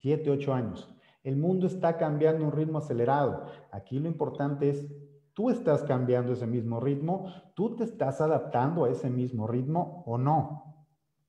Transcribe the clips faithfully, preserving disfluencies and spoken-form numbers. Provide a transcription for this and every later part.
siete, ocho años. El mundo está cambiando a un ritmo acelerado. Aquí lo importante es, tú estás cambiando ese mismo ritmo, tú te estás adaptando a ese mismo ritmo o no.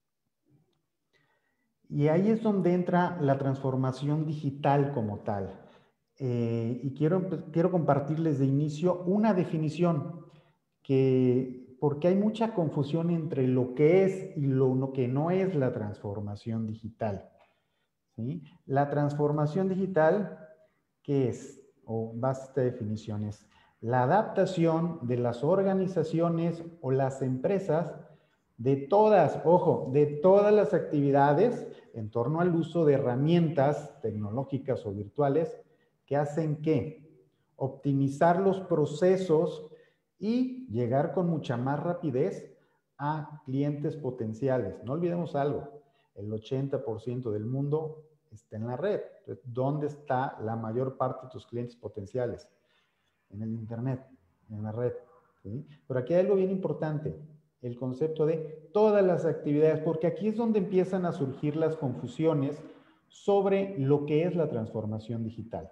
Y ahí es donde entra la transformación digital como tal. Eh, y quiero, quiero compartirles de inicio una definición que, porque hay mucha confusión entre lo que es y lo, lo que no es la transformación digital. ¿Sí? La transformación digital, ¿qué es? O base esta definición es la adaptación de las organizaciones o las empresas de todas, ojo, de todas las actividades en torno al uso de herramientas tecnológicas o virtuales que hacen que optimizar los procesos y llegar con mucha más rapidez a clientes potenciales. No olvidemos algo, el ochenta por ciento del mundo está en la red. Entonces, ¿dónde está la mayor parte de tus clientes potenciales? En el Internet, en la red. ¿Sí? Pero aquí hay algo bien importante, el concepto de todas las actividades, porque aquí es donde empiezan a surgir las confusiones sobre lo que es la transformación digital.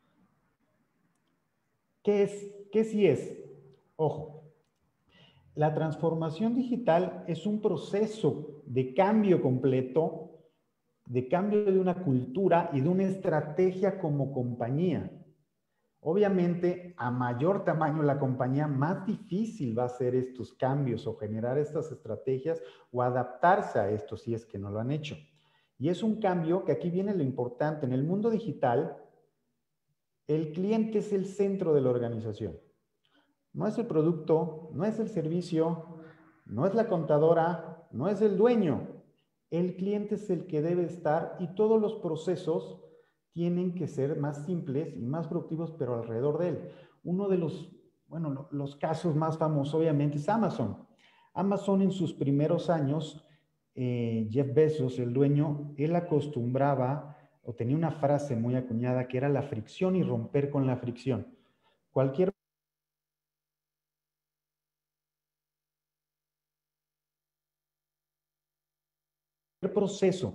¿Qué es? ¿Qué sí es? Ojo, la transformación digital es un proceso de cambio completo, de cambio de una cultura y de una estrategia como compañía. Obviamente, a mayor tamaño la compañía, más difícil va a ser estos cambios o generar estas estrategias o adaptarse a esto si es que no lo han hecho. Y es un cambio que aquí viene lo importante. En el mundo digital, el cliente es el centro de la organización. No es el producto, no es el servicio, no es la contadora, no es el dueño. El cliente es el que debe estar y todos los procesos tienen que ser más simples y más productivos, pero alrededor de él. Uno de los, bueno, los casos más famosos obviamente es Amazon. Amazon en sus primeros años, eh, Jeff Bezos, el dueño, él acostumbraba o tenía una frase muy acuñada que era la fricción y romper con la fricción. Cualquier proceso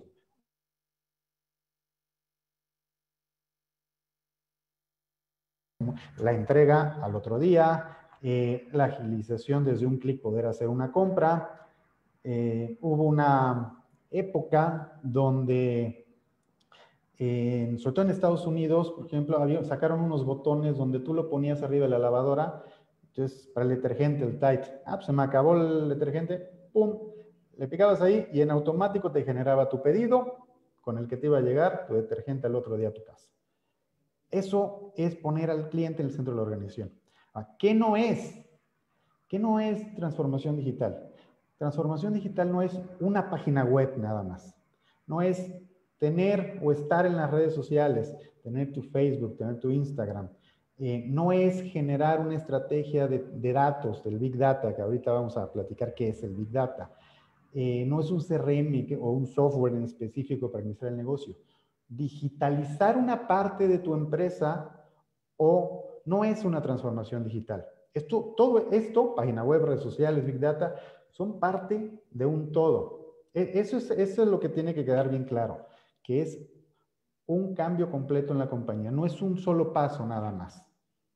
la entrega al otro día, eh, la agilización desde un clic poder hacer una compra. Eh, hubo una época donde, eh, sobre todo en Estados Unidos, por ejemplo, había, sacaron unos botones donde tú lo ponías arriba de la lavadora, entonces para el detergente, el Tide, ah, pues se me acabó el detergente, pum, le picabas ahí y en automático te generaba tu pedido con el que te iba a llegar tu detergente al otro día a tu casa. Eso es poner al cliente en el centro de la organización. ¿Qué no es? ¿Qué no es transformación digital? Transformación digital no es una página web nada más. No es tener o estar en las redes sociales, tener tu Facebook, tener tu Instagram. Eh, no es generar una estrategia de, de datos, del Big Data, que ahorita vamos a platicar qué es el Big Data. Eh, no es un C R M o un software en específico para administrar el negocio. Digitalizar una parte de tu empresa o no es una transformación digital. Esto, todo esto, página web, redes sociales, Big Data, son parte de un todo. Eso es, eso es lo que tiene que quedar bien claro, que es un cambio completo en la compañía, no es un solo paso nada más.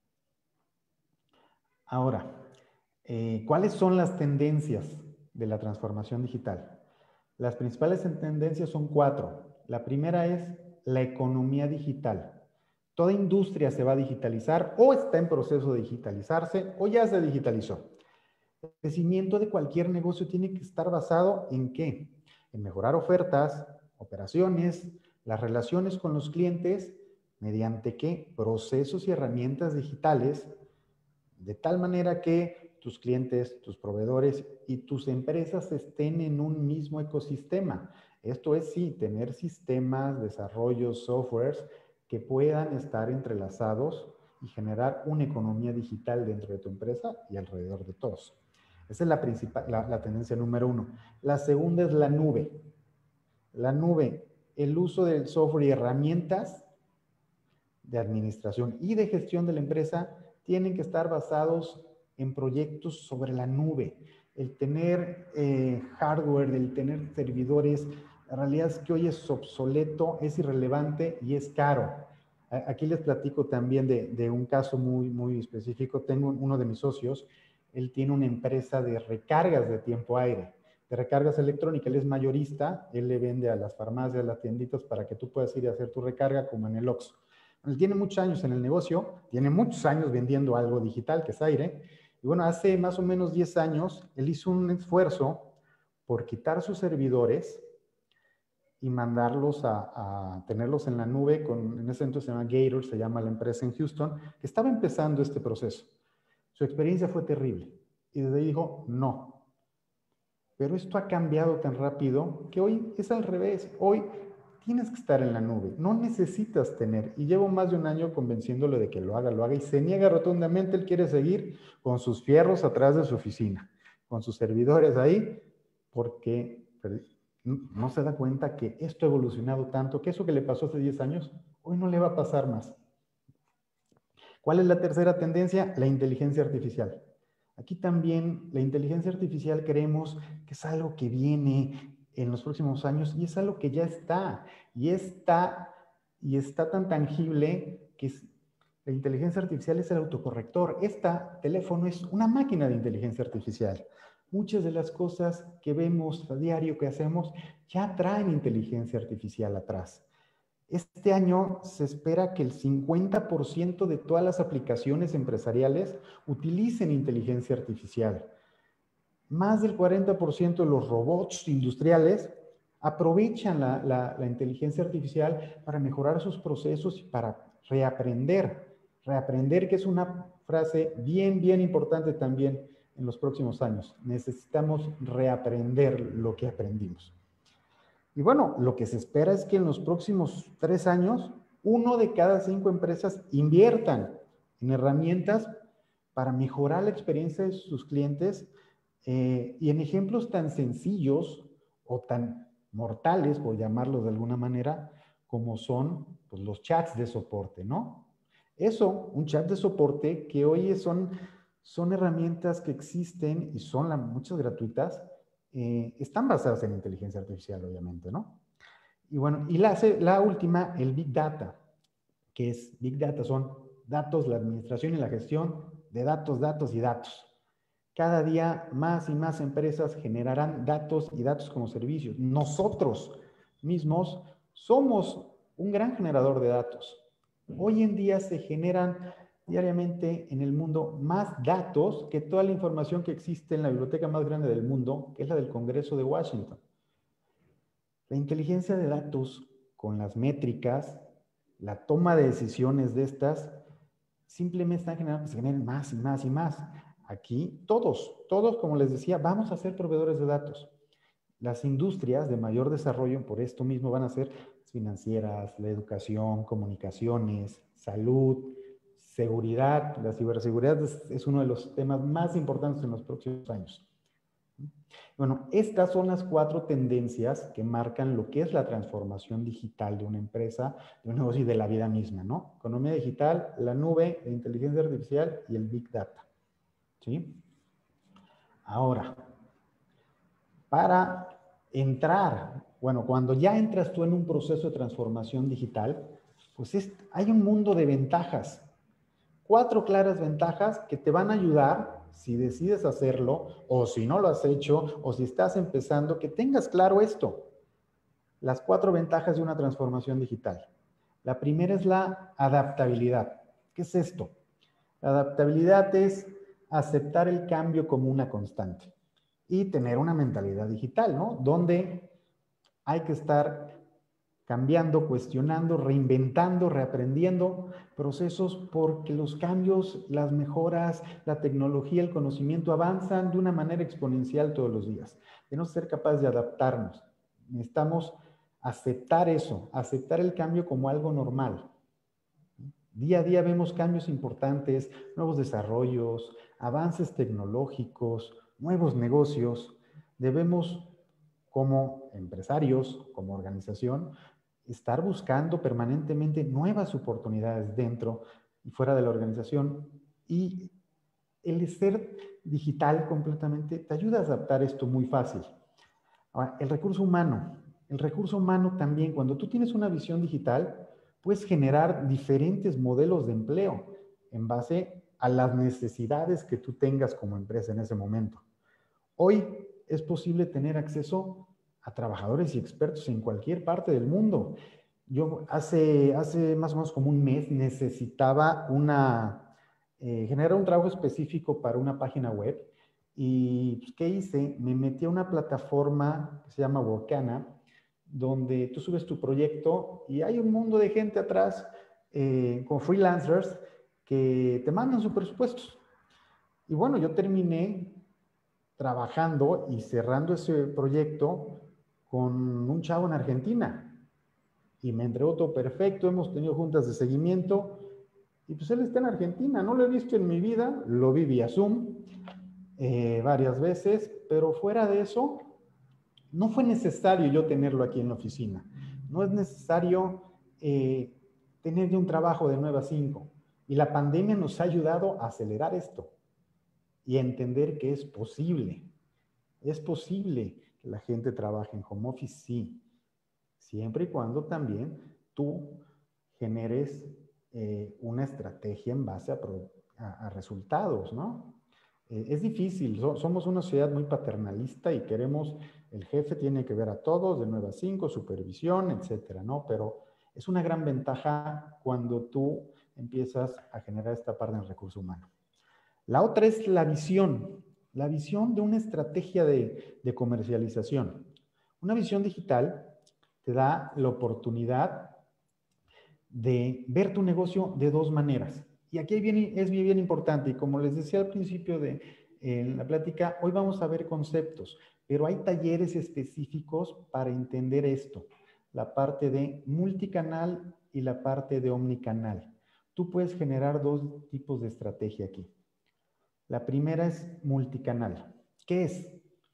Ahora, eh, ¿cuáles son las tendencias de la transformación digital? Las principales tendencias son cuatro. La primera es la economía digital. Toda industria se va a digitalizar o está en proceso de digitalizarse o ya se digitalizó. El crecimiento de cualquier negocio tiene que estar basado en ¿qué? En mejorar ofertas, operaciones, las relaciones con los clientes, mediante ¿qué? Procesos y herramientas digitales, de tal manera que tus clientes, tus proveedores y tus empresas estén en un mismo ecosistema. Esto es, sí, tener sistemas, desarrollos, softwares que puedan estar entrelazados y generar una economía digital dentro de tu empresa y alrededor de todos. Esa es la, principal, la, la tendencia número uno. La segunda es la nube. La nube, el uso del software y herramientas de administración y de gestión de la empresa tienen que estar basados en proyectos sobre la nube. El tener eh, hardware, el tener servidores La realidad es que hoy es obsoleto, es irrelevante y es caro. Aquí les platico también de, de un caso muy, muy específico. Tengo uno de mis socios, él tiene una empresa de recargas de tiempo aire, de recargas electrónicas. Él es mayorista, él le vende a las farmacias, a las tienditas para que tú puedas ir a hacer tu recarga como en el Oxxo. Él tiene muchos años en el negocio, tiene muchos años vendiendo algo digital, que es aire. Y bueno, hace más o menos diez años, él hizo un esfuerzo por quitar sus servidores y mandarlos a, a tenerlos en la nube. Con, en ese entonces se llama Gator, se llama la empresa en Houston, que estaba empezando este proceso. Su experiencia fue terrible. Y desde ahí dijo, no. Pero esto ha cambiado tan rápido que hoy es al revés. Hoy tienes que estar en la nube, no necesitas tener. Y llevo más de un año convenciéndolo de que lo haga, lo haga, y se niega rotundamente. Él quiere seguir con sus fierros atrás de su oficina, con sus servidores ahí, porque no se da cuenta que esto ha evolucionado tanto, que eso que le pasó hace diez años, hoy no le va a pasar más. ¿Cuál es la tercera tendencia? La inteligencia artificial. Aquí también la inteligencia artificial creemos que es algo que viene en los próximos años y es algo que ya está. Y está, y está tan tangible que es, la inteligencia artificial es el autocorrector. Este teléfono es una máquina de inteligencia artificial. Muchas de las cosas que vemos a diario, que hacemos, ya traen inteligencia artificial atrás. Este año se espera que el cincuenta por ciento de todas las aplicaciones empresariales utilicen inteligencia artificial. Más del cuarenta por ciento de los robots industriales aprovechan la, la, la inteligencia artificial para mejorar sus procesos y para reaprender. Reaprender, que es una frase bien, bien importante también en los próximos años. Necesitamos reaprender lo que aprendimos. Y bueno, lo que se espera es que en los próximos tres años, uno de cada cinco empresas inviertan en herramientas para mejorar la experiencia de sus clientes, eh, y en ejemplos tan sencillos o tan mortales, por llamarlos de alguna manera, como son pues, los chats de soporte, ¿no? Eso, un chat de soporte que hoy son, son herramientas que existen y son la, muchas gratuitas, eh, están basadas en inteligencia artificial, obviamente, ¿no? Y bueno, y la, la última, el Big Data, que es Big Data, son datos, la administración y la gestión de datos, datos y datos. Cada día más y más empresas generarán datos y datos como servicios. Nosotros mismos somos un gran generador de datos. Hoy en día se generan diariamente en el mundo más datos que toda la información que existe en la biblioteca más grande del mundo, que es la del Congreso de Washington. La inteligencia de datos con las métricas, la toma de decisiones de estas, simplemente están generando que se generen más y más y más. Aquí todos, todos, como les decía, vamos a ser proveedores de datos. Las industrias de mayor desarrollo por esto mismo van a ser financieras, la educación, comunicaciones, salud, seguridad. La ciberseguridad es, es uno de los temas más importantes en los próximos años. Bueno, estas son las cuatro tendencias que marcan lo que es la transformación digital de una empresa, de un negocio y de la vida misma, ¿no? Economía digital, la nube, la inteligencia artificial y el Big Data, ¿sí? Ahora, para entrar, bueno, cuando ya entras tú en un proceso de transformación digital, pues es, hay un mundo de ventajas. Cuatro claras ventajas que te van a ayudar, si decides hacerlo, o si no lo has hecho, o si estás empezando, que tengas claro esto. Las cuatro ventajas de una transformación digital. La primera es la adaptabilidad. ¿Qué es esto? La adaptabilidad es aceptar el cambio como una constante y tener una mentalidad digital, ¿no? Donde hay que estar cambiando, cuestionando, reinventando, reaprendiendo procesos, porque los cambios, las mejoras, la tecnología, el conocimiento avanzan de una manera exponencial todos los días. Tenemos que ser capaces de adaptarnos. Necesitamos aceptar eso, aceptar el cambio como algo normal. Día a día vemos cambios importantes, nuevos desarrollos, avances tecnológicos, nuevos negocios. Debemos, como empresarios, como organización, estar buscando permanentemente nuevas oportunidades dentro y fuera de la organización. Y el ser digital completamente te ayuda a adaptar esto muy fácil. Ahora, el recurso humano. El recurso humano también, cuando tú tienes una visión digital, puedes generar diferentes modelos de empleo en base a las necesidades que tú tengas como empresa en ese momento. Hoy es posible tener acceso a trabajadores y expertos en cualquier parte del mundo. Yo hace, hace más o menos como un mes necesitaba una, eh, generar un trabajo específico para una página web. Y pues, ¿qué hice? Me metí a una plataforma que se llama Workana, donde tú subes tu proyecto y hay un mundo de gente atrás, eh, como freelancers, que te mandan sus presupuestos. Y bueno, yo terminé trabajando y cerrando ese proyecto con un chavo en Argentina. Y me entregó todo perfecto, hemos tenido juntas de seguimiento. Y pues él está en Argentina, no lo he visto en mi vida, lo vi vía Zoom eh, varias veces, pero fuera de eso, no fue necesario yo tenerlo aquí en la oficina. No es necesario eh, tener un trabajo de nueve a cinco. Y la pandemia nos ha ayudado a acelerar esto y a entender que es posible. Es posible que la gente trabaje en home office, sí, siempre y cuando también tú generes eh, una estrategia en base a, pro, a, a resultados, ¿no? Eh, es difícil, so, somos una sociedad muy paternalista y queremos, el jefe tiene que ver a todos de nueve a cinco, supervisión, etcétera, ¿no? Pero es una gran ventaja cuando tú empiezas a generar esta parte en el recurso humano. La otra es la visión, la visión de una estrategia de, de comercialización. Una visión digital te da la oportunidad de ver tu negocio de dos maneras. Y aquí bien, es bien, bien importante, y como les decía al principio de eh, la plática, hoy vamos a ver conceptos, pero hay talleres específicos para entender esto, la parte de multicanal y la parte de omnicanal. Tú puedes generar dos tipos de estrategia aquí. La primera es multicanal. ¿Qué es?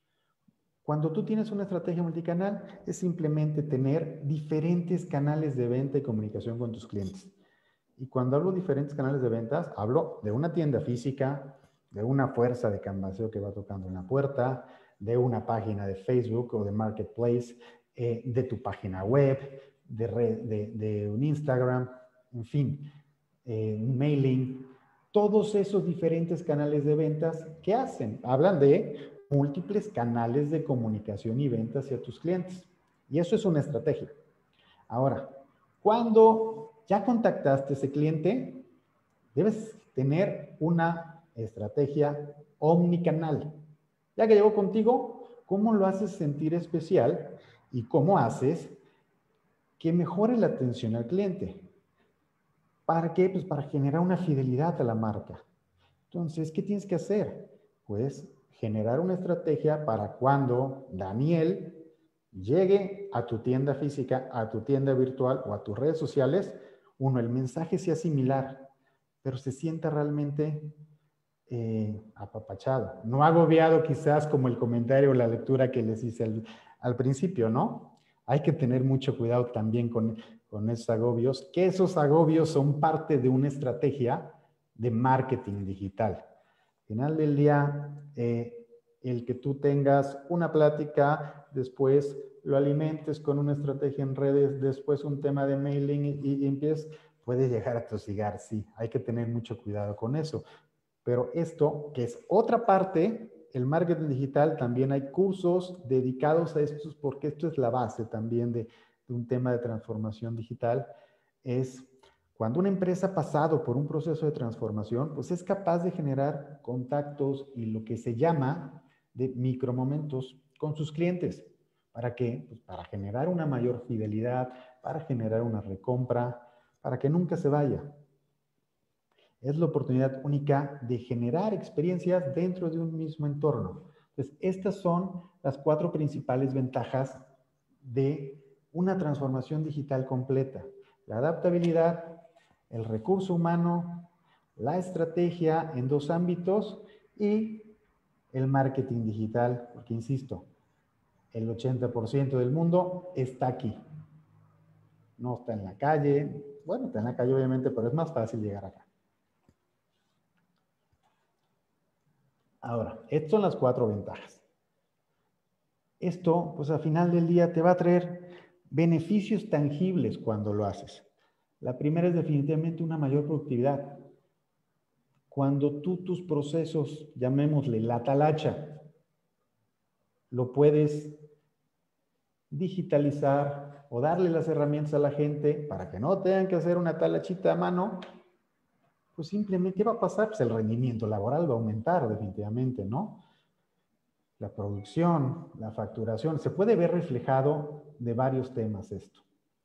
Cuando tú tienes una estrategia multicanal, es simplemente tener diferentes canales de venta y comunicación con tus clientes. Y cuando hablo de diferentes canales de ventas, hablo de una tienda física, de una fuerza de canvaseo que va tocando en la puerta, de una página de Facebook o de Marketplace, eh, de tu página web, de, red, de, de un Instagram, en fin, eh, un mailing. Todos esos diferentes canales de ventas, ¿qué hacen? Hablan de múltiples canales de comunicación y venta hacia tus clientes. Y eso es una estrategia. Ahora, cuando ya contactaste a ese cliente, debes tener una estrategia omnicanal. Ya que llegó contigo, ¿cómo lo haces sentir especial y cómo haces que mejore la atención al cliente? ¿Para qué? Pues para generar una fidelidad a la marca. Entonces, ¿qué tienes que hacer? Pues generar una estrategia para cuando Daniel llegue a tu tienda física, a tu tienda virtual o a tus redes sociales, uno, el mensaje sea similar, pero se sienta realmente eh, apapachado. No agobiado quizás como el comentario o la lectura que les hice al, al principio, ¿no? Hay que tener mucho cuidado también con, con esos agobios, que esos agobios son parte de una estrategia de marketing digital. Al final del día, eh, el que tú tengas una plática, después lo alimentes con una estrategia en redes, después un tema de mailing y, y empieces, puede llegar a tosigar, sí, hay que tener mucho cuidado con eso. Pero esto, que es otra parte, el marketing digital, también hay cursos dedicados a estos, porque esto es la base también de, de un tema de transformación digital, es cuando una empresa ha pasado por un proceso de transformación, pues es capaz de generar contactos y lo que se llama de micromomentos con sus clientes. ¿Para qué? Pues para generar una mayor fidelidad, para generar una recompra, para que nunca se vaya. Es la oportunidad única de generar experiencias dentro de un mismo entorno. Entonces, estas son las cuatro principales ventajas de una transformación digital completa. La adaptabilidad, el recurso humano, la estrategia en dos ámbitos y el marketing digital, porque insisto, el ochenta por ciento del mundo está aquí. No está en la calle. Bueno, está en la calle obviamente, pero es más fácil llegar acá. Ahora, estas son las cuatro ventajas. Esto, pues al final del día te va a traer beneficios tangibles cuando lo haces. La primera es definitivamente una mayor productividad. Cuando tú tus procesos, llamémosle la talacha, lo puedes digitalizar o darle las herramientas a la gente para que no tengan que hacer una talachita a mano, pues simplemente va a pasar, pues el rendimiento laboral va a aumentar definitivamente, ¿no? La producción, la facturación, se puede ver reflejado de varios temas esto.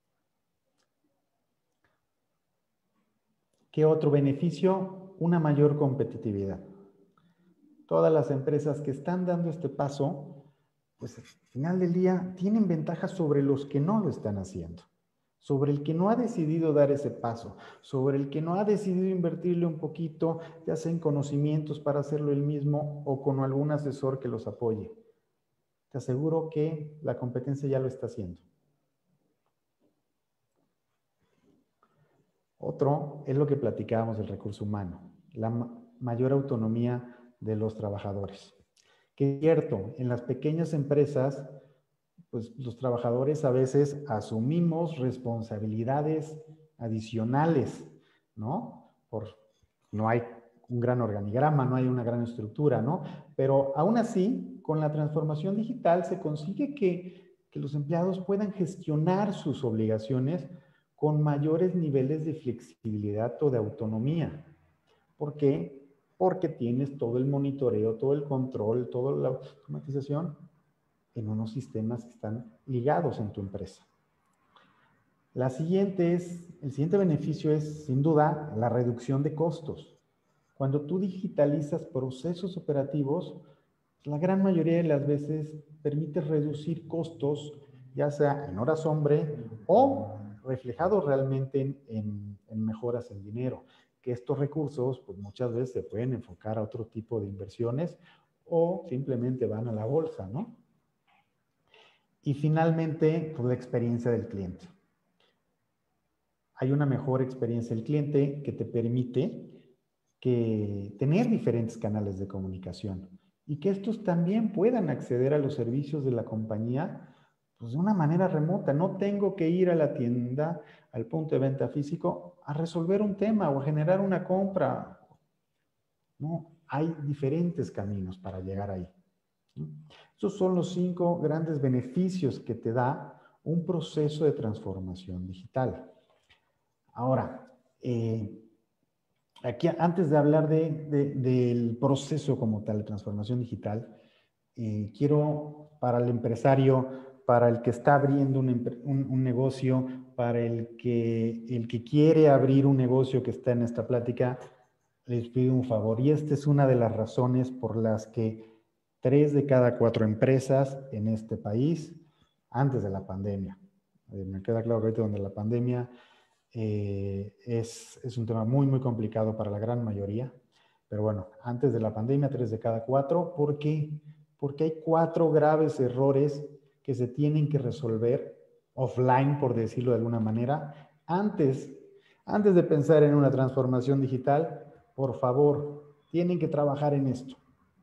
¿Qué otro beneficio? Una mayor competitividad. Todas las empresas que están dando este paso, pues al final del día tienen ventajas sobre los que no lo están haciendo, sobre el que no ha decidido dar ese paso, sobre el que no ha decidido invertirle un poquito, ya sea en conocimientos para hacerlo él mismo o con algún asesor que los apoye. Te aseguro que la competencia ya lo está haciendo. Otro es lo que platicábamos del recurso humano, la ma mayor autonomía de los trabajadores. Que es cierto, en las pequeñas empresas, pues los trabajadores a veces asumimos responsabilidades adicionales, ¿no? Por, no hay un gran organigrama, no hay una gran estructura, ¿no? Pero aún así, con la transformación digital se consigue que, que los empleados puedan gestionar sus obligaciones con mayores niveles de flexibilidad o de autonomía. ¿Por qué? Porque tienes todo el monitoreo, todo el control, toda la automatización en unos sistemas que están ligados en tu empresa. La siguiente es, el siguiente beneficio es, sin duda, la reducción de costos. Cuando tú digitalizas procesos operativos, la gran mayoría de las veces permite reducir costos, ya sea en horas hombre o reflejados realmente en, en, en mejoras en dinero. Que estos recursos, pues muchas veces se pueden enfocar a otro tipo de inversiones o simplemente van a la bolsa, ¿no? Y finalmente, pues la experiencia del cliente. Hay una mejor experiencia del cliente que te permite que tener diferentes canales de comunicación y que estos también puedan acceder a los servicios de la compañía pues de una manera remota. No tengo que ir a la tienda, al punto de venta físico, a resolver un tema o a generar una compra. No, hay diferentes caminos para llegar ahí. Estos son los cinco grandes beneficios que te da un proceso de transformación digital. Ahora, eh, aquí antes de hablar de, de, del proceso como tal de transformación digital, eh, quiero para el empresario, para el que está abriendo un, un, un negocio, para el que, el que quiere abrir un negocio que está en esta plática, les pido un favor. Y esta es una de las razones por las que tres de cada cuatro empresas en este país, antes de la pandemia, eh, me queda claro que ahorita donde la pandemia eh, es, es un tema muy, muy complicado para la gran mayoría, pero bueno, antes de la pandemia, tres de cada cuatro, ¿por qué? Porque hay cuatro graves errores que se tienen que resolver offline, por decirlo de alguna manera, antes, antes de pensar en una transformación digital. Por favor, tienen que trabajar en esto,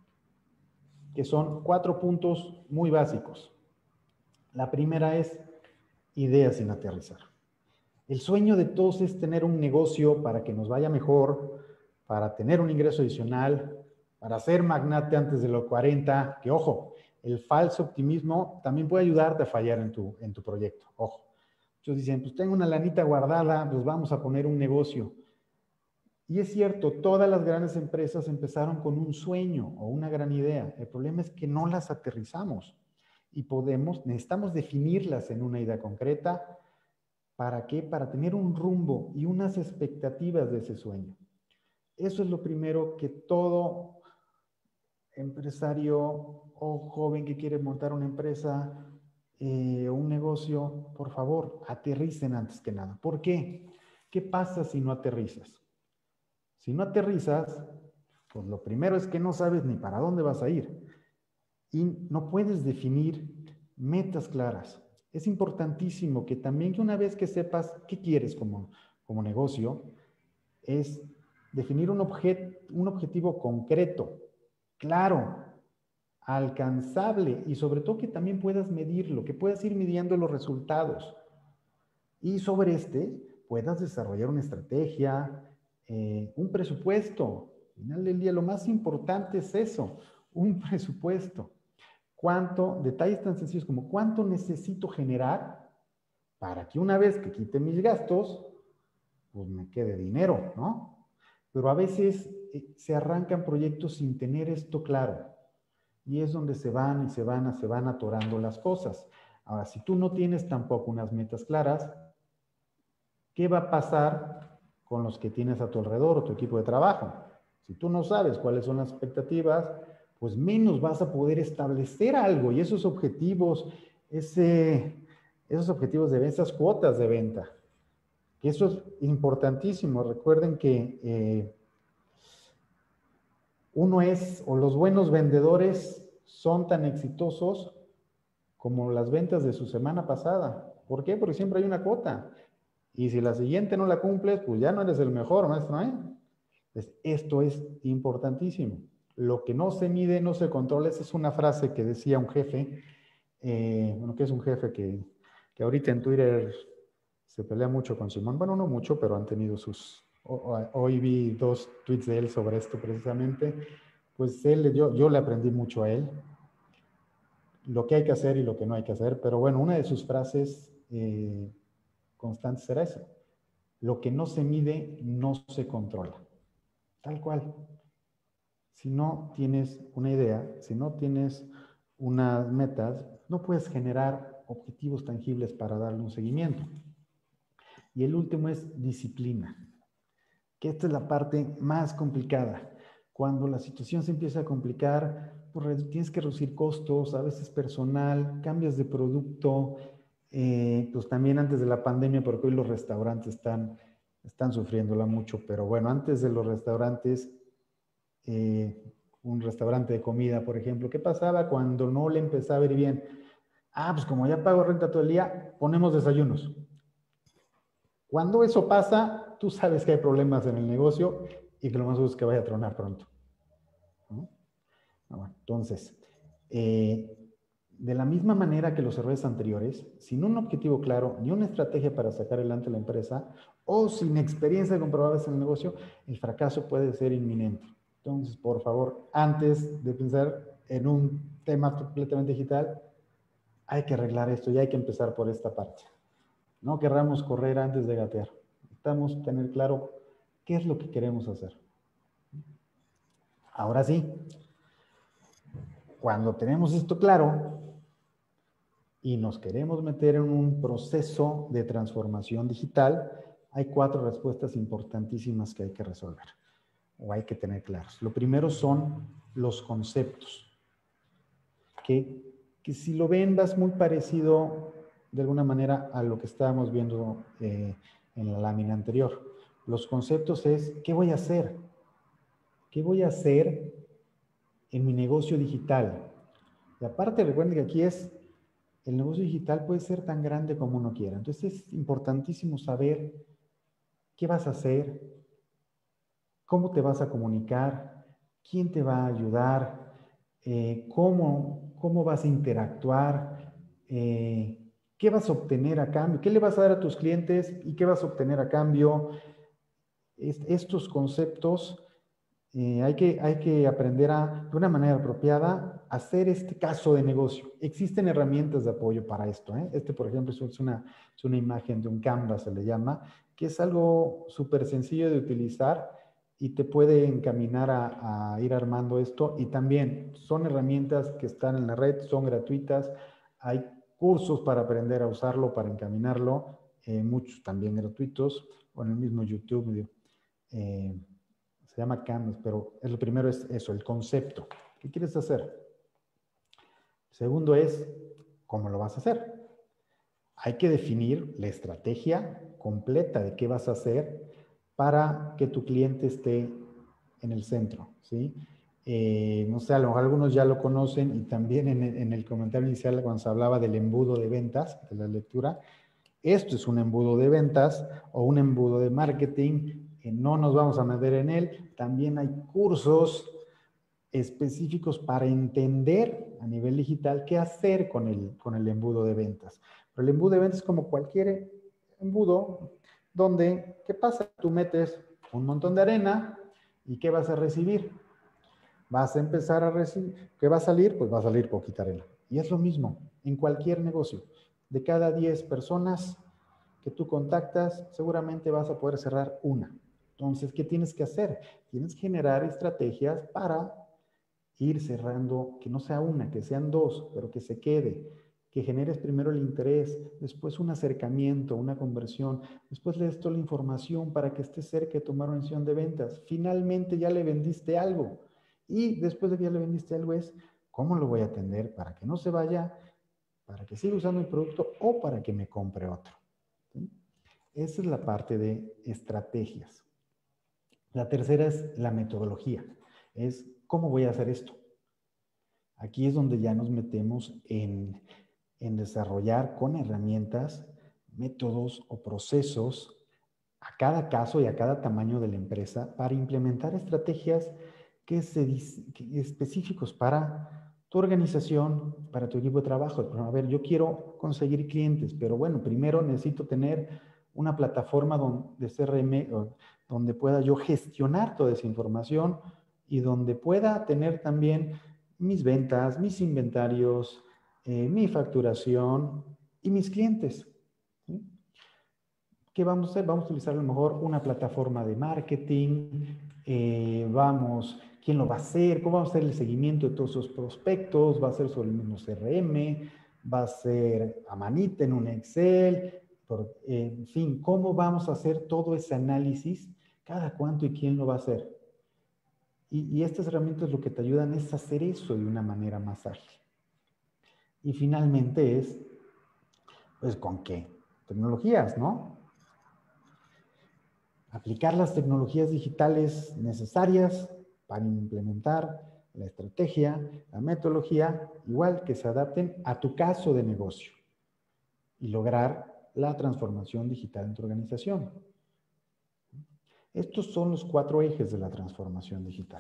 que son cuatro puntos muy básicos. La primera es ideas sin aterrizar. El sueño de todos es tener un negocio para que nos vaya mejor, para tener un ingreso adicional, para ser magnate antes de los cuarenta, que ojo, el falso optimismo también puede ayudarte a fallar en tu, en tu proyecto, ojo. Muchos dicen, pues tengo una lanita guardada, pues vamos a poner un negocio. Y es cierto, todas las grandes empresas empezaron con un sueño o una gran idea. El problema es que no las aterrizamos y podemos, necesitamos definirlas en una idea concreta. ¿Para qué? Para tener un rumbo y unas expectativas de ese sueño. Eso es lo primero que todo empresario o joven que quiere montar una empresa o eh, un negocio, por favor, aterricen antes que nada. ¿Por qué? ¿Qué pasa si no aterrizas? Si no aterrizas, pues lo primero es que no sabes ni para dónde vas a ir y no puedes definir metas claras. Es importantísimo que también que una vez que sepas qué quieres como, como negocio, es definir un, objet, un objetivo concreto, claro, alcanzable y sobre todo que también puedas medirlo, que puedas ir midiendo los resultados. Y sobre este puedas desarrollar una estrategia, eh, un presupuesto. Al final del día lo más importante es eso, un presupuesto. ¿Cuánto? Detalles tan sencillos como cuánto necesito generar para que una vez que quite mis gastos, pues me quede dinero, ¿no? Pero a veces eh, se arrancan proyectos sin tener esto claro. Y es donde se van y se van, se van atorando las cosas. Ahora, si tú no tienes tampoco unas metas claras, ¿qué va a pasar con los que tienes a tu alrededor o tu equipo de trabajo? Si tú no sabes cuáles son las expectativas, pues menos vas a poder establecer algo y esos objetivos, ese, esos objetivos de venta, esas cuotas de venta, que eso es importantísimo. Recuerden que eh, uno es, o los buenos vendedores son tan exitosos como las ventas de su semana pasada. ¿Por qué? Porque siempre hay una cuota. Y si la siguiente no la cumples, pues ya no eres el mejor, maestro, ¿eh? Entonces, esto es importantísimo. Lo que no se mide, no se controla. Esa es una frase que decía un jefe, eh, bueno, que es un jefe que, que ahorita en Twitter se pelea mucho con Simón. Bueno, no mucho, pero han tenido sus... Hoy vi dos tweets de él sobre esto precisamente. Pues él, yo, yo le aprendí mucho a él, lo que hay que hacer y lo que no hay que hacer. Pero bueno, una de sus frases eh, constantes será eso. Lo que no se mide no se controla. Tal cual. Si no tienes una idea, si no tienes unas metas, no puedes generar objetivos tangibles para darle un seguimiento. Y el último es disciplina, que esta es la parte más complicada. Cuando la situación se empieza a complicar, pues tienes que reducir costos, a veces personal, cambias de producto, eh, pues también antes de la pandemia, porque hoy los restaurantes están, están sufriéndola mucho, pero bueno, antes de los restaurantes, eh, un restaurante de comida, por ejemplo, ¿qué pasaba cuando no le empezaba a ir bien? Ah, pues como ya pago renta todo el día, ponemos desayunos. Cuando eso pasa, tú sabes que hay problemas en el negocio y que lo más seguro es que vaya a tronar pronto. ¿No? Bueno, entonces, eh, de la misma manera que los errores anteriores, sin un objetivo claro ni una estrategia para sacar adelante la empresa o sin experiencia comprobada en el negocio, el fracaso puede ser inminente. Entonces, por favor, antes de pensar en un tema completamente digital, hay que arreglar esto y hay que empezar por esta parte. No querramos correr antes de gatear. Necesitamos tener claro qué es lo que queremos hacer. Ahora sí, cuando tenemos esto claro y nos queremos meter en un proceso de transformación digital, hay cuatro respuestas importantísimas que hay que resolver o hay que tener claros. Lo primero son los conceptos, que, que si lo ven, vas muy parecido de alguna manera a lo que estábamos viendo eh, en la lámina anterior. Los conceptos es, ¿qué voy a hacer? ¿Qué voy a hacer en mi negocio digital? Y aparte, recuerden que aquí es, el negocio digital puede ser tan grande como uno quiera. Entonces es importantísimo saber qué vas a hacer, cómo te vas a comunicar, quién te va a ayudar, eh, cómo, cómo vas a interactuar, eh, qué vas a obtener a cambio, qué le vas a dar a tus clientes y qué vas a obtener a cambio. Est estos conceptos eh, hay, que, hay que aprender a, de una manera apropiada, hacer este caso de negocio. Existen herramientas de apoyo para esto. ¿eh? Este, por ejemplo, es una, es una imagen de un Canva, se le llama, que es algo súper sencillo de utilizar y te puede encaminar a, a ir armando esto. Y también son herramientas que están en la red, son gratuitas. Hay cursos para aprender a usarlo, para encaminarlo, eh, muchos también gratuitos, o en el mismo YouTube. Eh, se llama Canvas, pero lo primero es eso, el concepto. ¿Qué quieres hacer? Segundo es, ¿cómo lo vas a hacer? Hay que definir la estrategia completa de qué vas a hacer para que tu cliente esté en el centro, ¿sí? Eh, no sé, a lo mejor algunos ya lo conocen y también en, en el comentario inicial cuando se hablaba del embudo de ventas, de la lectura, esto es un embudo de ventas o un embudo de marketing, que no nos vamos a meter en él. También hay cursos específicos para entender a nivel digital qué hacer con el, con el embudo de ventas. Pero el embudo de ventas es como cualquier embudo donde, ¿qué pasa? Tú metes un montón de arena y ¿qué vas a recibir? Vas a empezar a recibir, ¿qué va a salir? Pues va a salir poquita arena. Y es lo mismo en cualquier negocio. De cada diez personas que tú contactas, seguramente vas a poder cerrar una. Entonces, ¿qué tienes que hacer? Tienes que generar estrategias para ir cerrando, que no sea una, que sean dos, pero que se quede, que generes primero el interés, después un acercamiento, una conversión, después le des toda la información para que esté cerca de tomar una decisión de ventas. Finalmente ya le vendiste algo. Y después de que ya le vendiste algo es, ¿cómo lo voy a atender para que no se vaya, para que siga usando el producto o para que me compre otro? ¿Sí? Esa es la parte de estrategias. La tercera es la metodología. Es, ¿cómo voy a hacer esto? Aquí es donde ya nos metemos en, en desarrollar con herramientas, métodos o procesos a cada caso y a cada tamaño de la empresa para implementar estrategias que se, que específicos para tu organización, para tu equipo de trabajo. A ver, yo quiero conseguir clientes, pero bueno, primero necesito tener una plataforma donde, de C R M donde pueda yo gestionar toda esa información y donde pueda tener también mis ventas, mis inventarios, eh, mi facturación y mis clientes. ¿Sí? ¿Qué vamos a hacer? Vamos a utilizar a lo mejor una plataforma de marketing, eh, vamos, ¿quién lo va a hacer? ¿Cómo vamos a hacer el seguimiento de todos esos prospectos? ¿Va a ser sobre el mismo C R M? ¿Va a ser a manita en un Excel? Por, eh, en fin, ¿cómo vamos a hacer todo ese análisis? ¿Cada cuánto y quién lo va a hacer? Y, y estas herramientas lo que te ayudan es hacer eso de una manera más ágil. Y finalmente es, pues, ¿con qué? Tecnologías, ¿no? Aplicar las tecnologías digitales necesarias para implementar la estrategia, la metodología, igual que se adapten a tu caso de negocio y lograr la transformación digital en tu organización. Estos son los cuatro ejes de la transformación digital.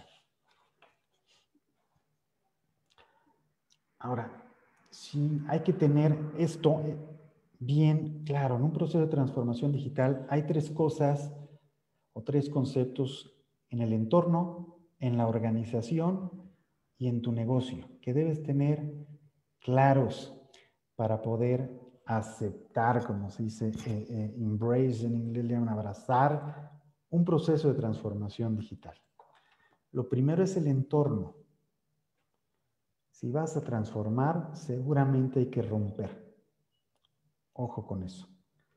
Ahora, sí hay que tener esto bien claro. En un proceso de transformación digital hay tres cosas o tres conceptos en el entorno, en la organización y en tu negocio que debes tener claros para poder aceptar, como se dice, eh, eh, embrace en inglés, abrazar un proceso de transformación digital. Lo primero es el entorno. Si vas a transformar, seguramente hay que romper. Ojo con eso.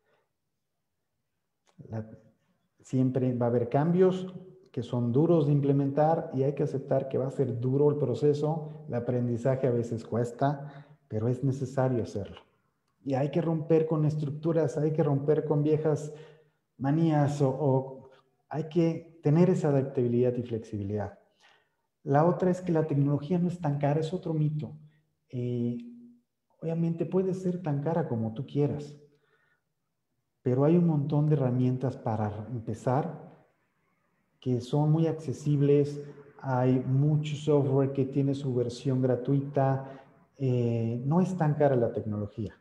La, siempre va a haber cambios que son duros de implementar y hay que aceptar que va a ser duro el proceso. El aprendizaje a veces cuesta, pero es necesario hacerlo. Y hay que romper con estructuras, hay que romper con viejas manías o, o hay que tener esa adaptabilidad y flexibilidad. La otra es que la tecnología no es tan cara, es otro mito. Eh, obviamente puede ser tan cara como tú quieras, pero hay un montón de herramientas para empezar que son muy accesibles. Hay mucho software que tiene su versión gratuita. Eh, no es tan cara la tecnología.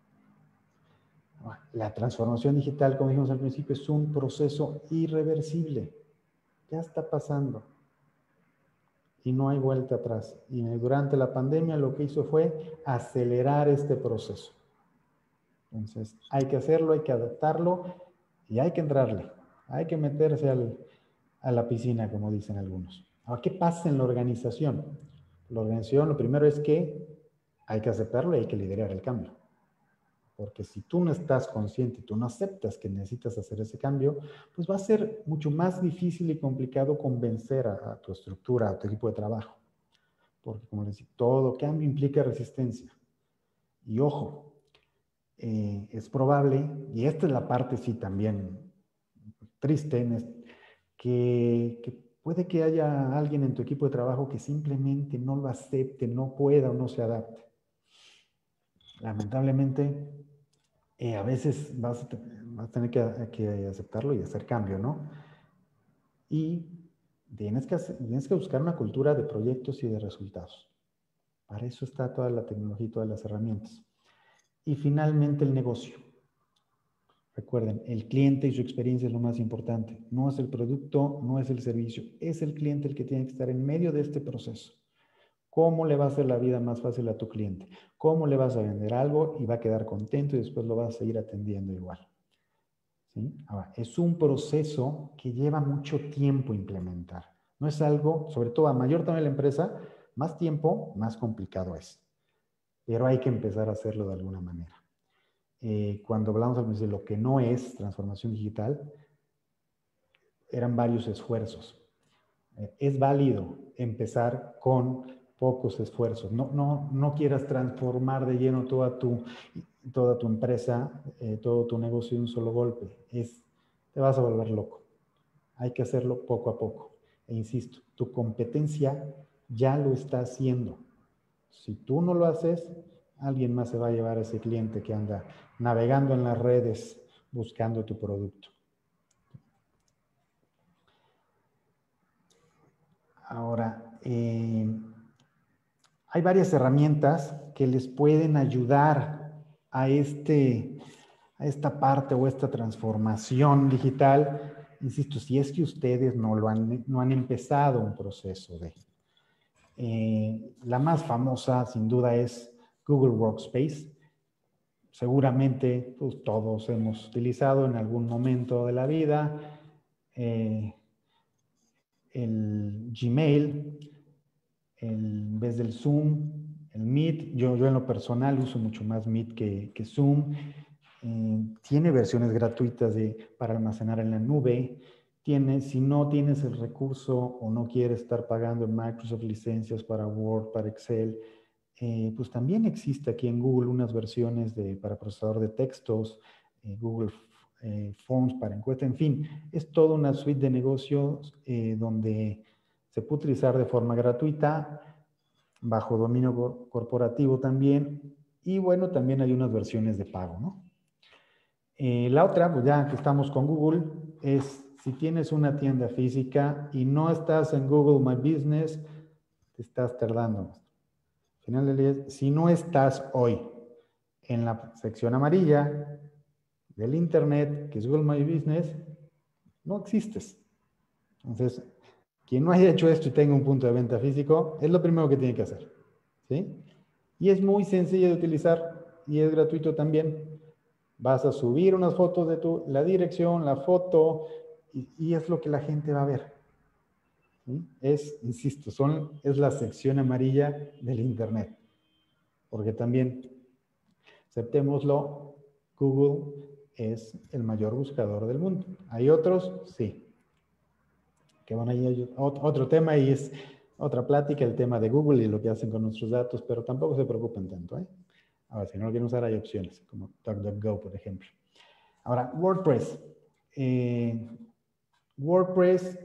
La transformación digital, como dijimos al principio, es un proceso irreversible. Ya está pasando. Y no hay vuelta atrás. Y durante la pandemia lo que hizo fue acelerar este proceso. Entonces, hay que hacerlo, hay que adaptarlo y hay que entrarle. Hay que meterse al, a la piscina, como dicen algunos. Ahora, ¿qué pasa en la organización? La organización, lo primero es que hay que aceptarlo y hay que liderar el cambio. Porque si tú no estás consciente, tú no aceptas que necesitas hacer ese cambio, pues va a ser mucho más difícil y complicado convencer a, a tu estructura, a tu equipo de trabajo. Porque, como les digo, todo cambio implica resistencia. Y ojo, eh, es probable, y esta es la parte sí también triste, que, que puede que haya alguien en tu equipo de trabajo que simplemente no lo acepte, no pueda o no se adapte. Lamentablemente, eh, a veces vas a, vas a tener que, que aceptarlo y hacer cambio, ¿no? Y Tienes que, hacer, tienes que buscar una cultura de proyectos y de resultados. Para eso está toda la tecnología y todas las herramientas. Y finalmente el negocio. Recuerden, el cliente y su experiencia es lo más importante. No es el producto, no es el servicio, es el cliente el que tiene que estar en medio de este proceso. ¿Cómo le va a hacer la vida más fácil a tu cliente? ¿Cómo le vas a vender algo y va a quedar contento y después lo vas a seguir atendiendo igual? ¿Sí? Ahora, es un proceso que lleva mucho tiempo implementar. No es algo, sobre todo a mayor tamaño de la empresa, más tiempo, más complicado es. Pero hay que empezar a hacerlo de alguna manera. Eh, cuando hablamos de lo que no es transformación digital, eran varios esfuerzos. Eh, es válido empezar con pocos esfuerzos. No, no, no quieras transformar de lleno toda tu, toda tu empresa, eh, todo tu negocio de un solo golpe. Es, te vas a volver loco. Hay que hacerlo poco a poco. E insisto, tu competencia ya lo está haciendo. Si tú no lo haces, alguien más se va a llevar a ese cliente que anda navegando en las redes buscando tu producto. Ahora, eh, hay varias herramientas que les pueden ayudar a, este, a esta parte o esta transformación digital. Insisto, si es que ustedes no, lo han, no han empezado un proceso de... Eh, la más famosa, sin duda, es Google Workspace. Seguramente pues, todos hemos utilizado en algún momento de la vida eh, el Gmail, el, en vez del Zoom, el Meet. Yo, yo en lo personal uso mucho más Meet que, que Zoom. Eh, tiene versiones gratuitas de, para almacenar en la nube. Tiene, si no tienes el recurso o no quieres estar pagando en Microsoft licencias para Word, para Excel, eh, pues también existe aquí en Google unas versiones de, para procesador de textos, eh, Google eh, Forms para encuesta, en fin, es toda una suite de negocios eh, donde se puede utilizar de forma gratuita, bajo dominio corporativo también, y bueno, también hay unas versiones de pago, ¿no? Eh, la otra, pues ya que estamos con Google, es si tienes una tienda física y no estás en Google My Business, te estás tardando. Al final del día, si no estás hoy en la sección amarilla del Internet, que es Google My Business, no existes. Entonces, quien no haya hecho esto y tenga un punto de venta físico, es lo primero que tiene que hacer. ¿Sí? Y es muy sencillo de utilizar y es gratuito también. Vas a subir unas fotos de tu, la dirección, la foto, y, y es lo que la gente va a ver. ¿Sí? Es, insisto, son, es la sección amarilla del Internet. Porque también, aceptémoslo, Google es el mayor buscador del mundo. ¿Hay otros? Sí. Que van a ir otro tema y es otra plática, el tema de Google y lo que hacen con nuestros datos, pero tampoco se preocupen tanto, ¿eh? Ahora, si no lo quieren usar, hay opciones, como DuckDuckGo, por ejemplo. Ahora, WordPress. Eh, WordPress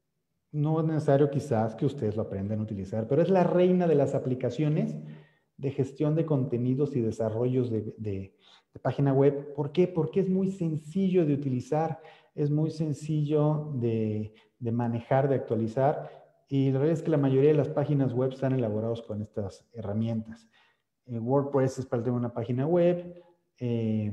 no es necesario quizás que ustedes lo aprendan a utilizar, pero es la reina de las aplicaciones de gestión de contenidos y desarrollos de, de, de página web. ¿Por qué? Porque es muy sencillo de utilizar, es muy sencillo de, de manejar, de actualizar, y la realidad es que la mayoría de las páginas web están elaboradas con estas herramientas. Eh, WordPress es para tener una página web, eh,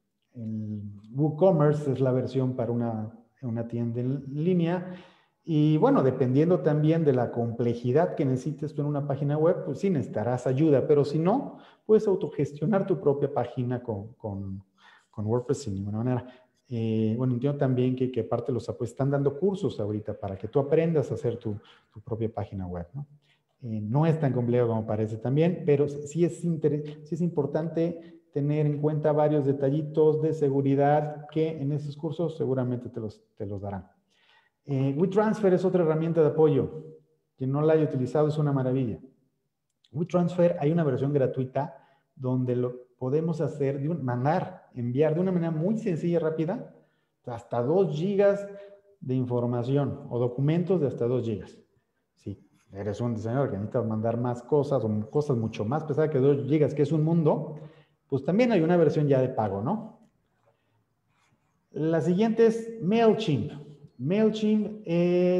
el WooCommerce es la versión para una, una tienda en línea, y bueno, dependiendo también de la complejidad que necesites tú en una página web, pues sí necesitarás ayuda, pero si no, puedes autogestionar tu propia página con, con, con WordPress sin ninguna manera. Eh, bueno, entiendo también que, que aparte los apoyos están dando cursos ahorita para que tú aprendas a hacer tu, tu propia página web, ¿no? Eh, no es tan complejo como parece también, pero sí es, sí es importante tener en cuenta varios detallitos de seguridad que en esos cursos seguramente te los, te los darán. Eh, WeTransfer es otra herramienta de apoyo. Quien no la haya utilizado es una maravilla. WeTransfer hay una versión gratuita donde lo podemos hacer, de un, mandar, enviar de una manera muy sencilla y rápida hasta dos gigas de información o documentos de hasta dos gigas. Si eres un diseñador que necesitas mandar más cosas o cosas mucho más pesadas que dos gigas, que es un mundo, pues también hay una versión ya de pago, ¿no? La siguiente es MailChimp. MailChimp es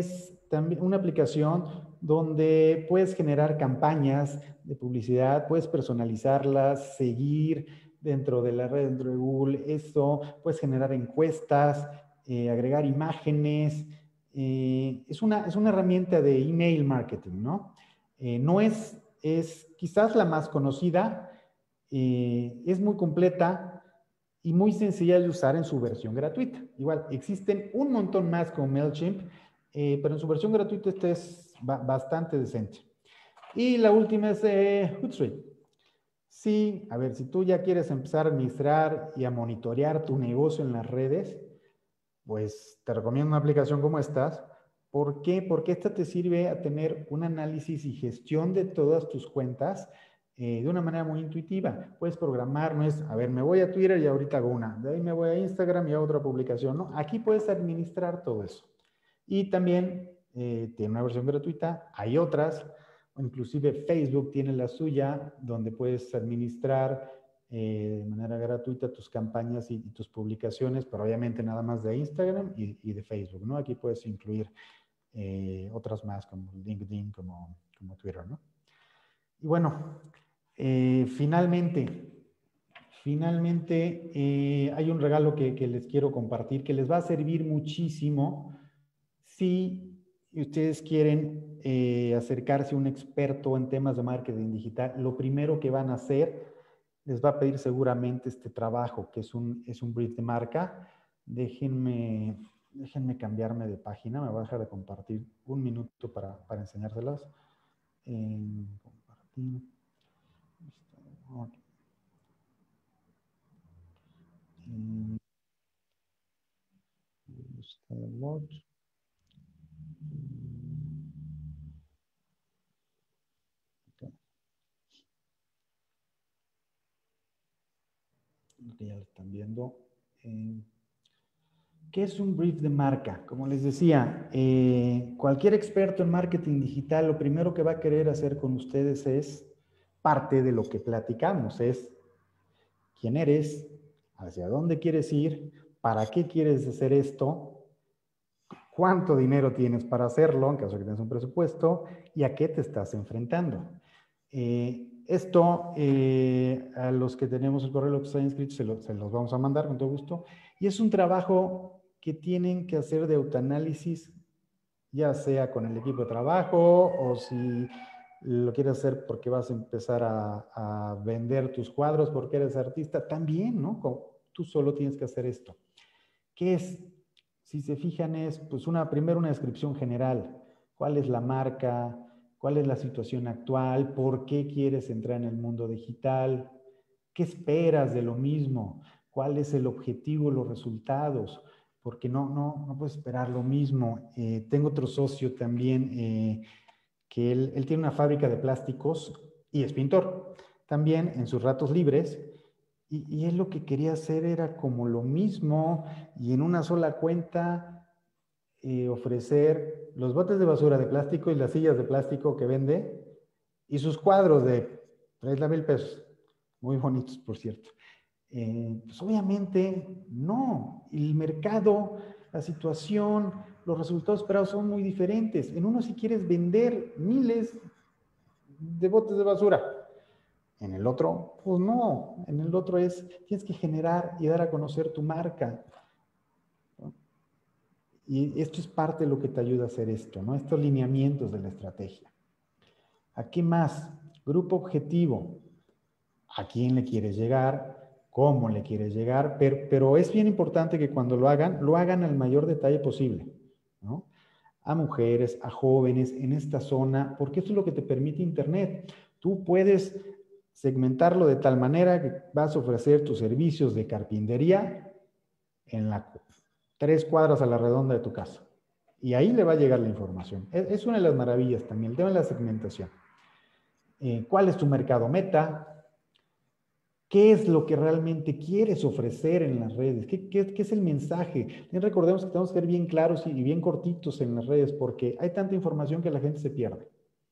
también una aplicación donde puedes generar campañas de publicidad, puedes personalizarlas, seguir dentro de la red, dentro de Google, esto, puedes generar encuestas, eh, agregar imágenes. Eh, es, una, es una herramienta de email marketing, ¿no? Eh, no es, es quizás la más conocida, eh, es muy completa y muy sencilla de usar en su versión gratuita. Igual, existen un montón más como MailChimp, eh, pero en su versión gratuita esta es ba bastante decente. Y la última es eh, Hootsuite. Sí, a ver, si tú ya quieres empezar a administrar y a monitorear tu negocio en las redes, pues te recomiendo una aplicación como esta. ¿Por qué? Porque esta te sirve a tener un análisis y gestión de todas tus cuentas eh, de una manera muy intuitiva. Puedes programar, no es, a ver, me voy a Twitter y ahorita hago una, de ahí me voy a Instagram y hago otra publicación, ¿no? Aquí puedes administrar todo eso. Y también eh, tiene una versión gratuita, hay otras, inclusive Facebook tiene la suya, donde puedes administrar eh, de manera gratuita tus campañas y, y tus publicaciones, pero obviamente nada más de Instagram y, y de Facebook, ¿no? Aquí puedes incluir eh, otras más como LinkedIn, como, como Twitter, ¿no? Y bueno, eh, finalmente, finalmente eh, hay un regalo que, que les quiero compartir que les va a servir muchísimo si ustedes quieren eh, acercarse a un experto en temas de marketing digital. Lo primero que van a hacer, les va a pedir seguramente este trabajo, que es un, es un brief de marca. Déjenme, déjenme cambiarme de página, me voy a dejar de compartir un minuto para, para enseñárselas. Eh, compartir. Okay. Eh, okay. Que ya lo están viendo. Eh, ¿Qué es un brief de marca? Como les decía, eh, cualquier experto en marketing digital, lo primero que va a querer hacer con ustedes es parte de lo que platicamos, es quién eres, hacia dónde quieres ir, para qué quieres hacer esto, cuánto dinero tienes para hacerlo, en caso de que tengas un presupuesto, y a qué te estás enfrentando. Eh, esto, eh, a los que tenemos el correo, los que están inscritos, se, lo, se los vamos a mandar con todo gusto. Y es un trabajo que tienen que hacer de autoanálisis, ya sea con el equipo de trabajo o si lo quieres hacer porque vas a empezar a, a vender tus cuadros porque eres artista, también, ¿no? Como tú solo tienes que hacer esto. ¿Qué es? Si se fijan es, pues, una, primero una descripción general. ¿Cuál es la marca? ¿Cuál es la situación actual? ¿Por qué quieres entrar en el mundo digital? ¿Qué esperas de lo mismo? ¿Cuál es el objetivo, los resultados? Porque no, no, no puedes esperar lo mismo. Eh, tengo otro socio también eh, que él, él tiene una fábrica de plásticos y es pintor. También en sus ratos libres. Y, y él lo que quería hacer era como lo mismo y en una sola cuenta eh, ofrecer los botes de basura de plástico y las sillas de plástico que vende y sus cuadros de treinta mil pesos. Muy bonitos, por cierto. Eh, pues obviamente no. El mercado, la situación, los resultados esperados son muy diferentes. En uno si quieres vender miles de botes de basura. En el otro, pues no. En el otro es, tienes que generar y dar a conocer tu marca. ¿No? Y esto es parte de lo que te ayuda a hacer esto, ¿no? Estos lineamientos de la estrategia. ¿A qué más? Grupo objetivo. ¿A quién le quieres llegar? ¿Cómo le quieres llegar? Pero, pero es bien importante que cuando lo hagan, lo hagan al mayor detalle posible, ¿no? A mujeres, a jóvenes en esta zona, porque esto es lo que te permite Internet. Tú puedes segmentarlo de tal manera que vas a ofrecer tus servicios de carpintería en la tres cuadras a la redonda de tu casa. Y ahí le va a llegar la información. Es, es una de las maravillas también, el tema de la segmentación. Eh, ¿Cuál es tu mercado meta? ¿Qué es lo que realmente quieres ofrecer en las redes? ¿Qué, qué, qué es el mensaje? Y recordemos que tenemos que ser bien claros y bien cortitos en las redes porque hay tanta información que la gente se pierde.